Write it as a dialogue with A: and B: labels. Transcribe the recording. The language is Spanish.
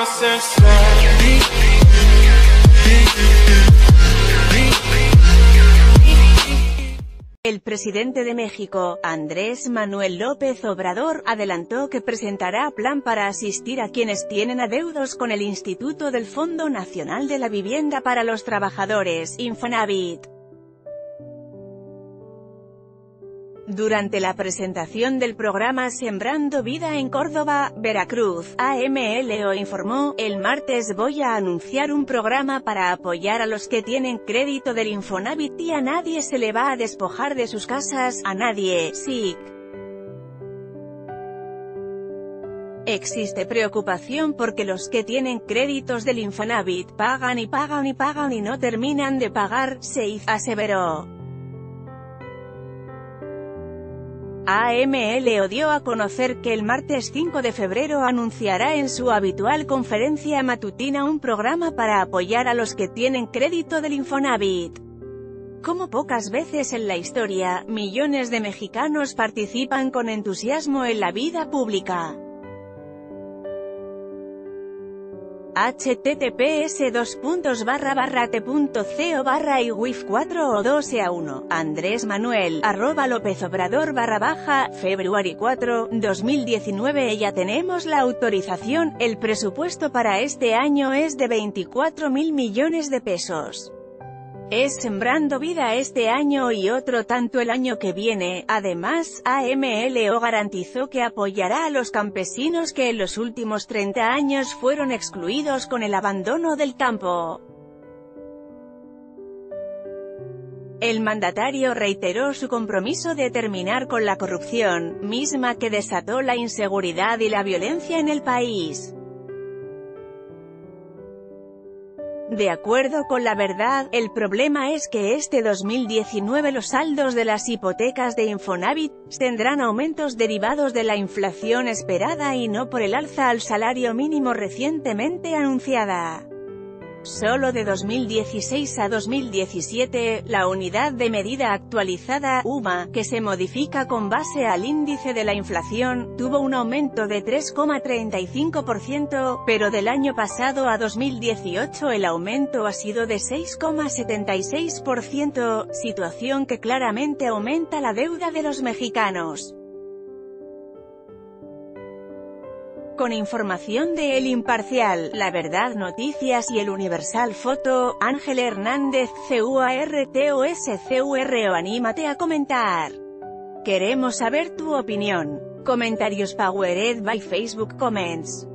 A: El presidente de México, Andrés Manuel López Obrador, adelantó que presentará plan para asistir a quienes tienen adeudos con el Instituto del Fondo Nacional de la Vivienda para los Trabajadores, Infonavit. Durante la presentación del programa Sembrando Vida en Córdoba, Veracruz, AMLO informó: el martes voy a anunciar un programa para apoyar a los que tienen crédito del Infonavit y a nadie se le va a despojar de sus casas, a nadie, SIC. Existe preocupación porque los que tienen créditos del Infonavit pagan y pagan y pagan y no terminan de pagar, aseveró. AMLO dio a conocer que el martes 5 de febrero anunciará en su habitual conferencia matutina un programa para apoyar a los que tienen crédito del Infonavit. Como pocas veces en la historia, millones de mexicanos participan con entusiasmo en la vida pública. https://t.co/iwif4 o 12a1, Andrés Manuel, @LópezObrador _February 4, 2019. Ya tenemos la autorización, el presupuesto para este año es de 24.000 millones de pesos. Es Sembrando Vida este año y otro tanto el año que viene. Además, AMLO garantizó que apoyará a los campesinos que en los últimos 30 años fueron excluidos con el abandono del campo. El mandatario reiteró su compromiso de terminar con la corrupción, misma que desató la inseguridad y la violencia en el país. De acuerdo con La Verdad, el problema es que este 2019 los saldos de las hipotecas de Infonavit tendrán aumentos derivados de la inflación esperada y no por el alza al salario mínimo recientemente anunciada. Solo de 2016 a 2017, la unidad de medida actualizada, UMA, que se modifica con base al índice de la inflación, tuvo un aumento de 3,35%, pero del año pasado a 2018 el aumento ha sido de 6,76%, situación que claramente aumenta la deuda de los mexicanos. Con información de El Imparcial, La Verdad Noticias y El Universal Foto, Ángel Hernández, CUARTOSCURO. Anímate a comentar. Queremos saber tu opinión. Comentarios powered by Facebook Comments.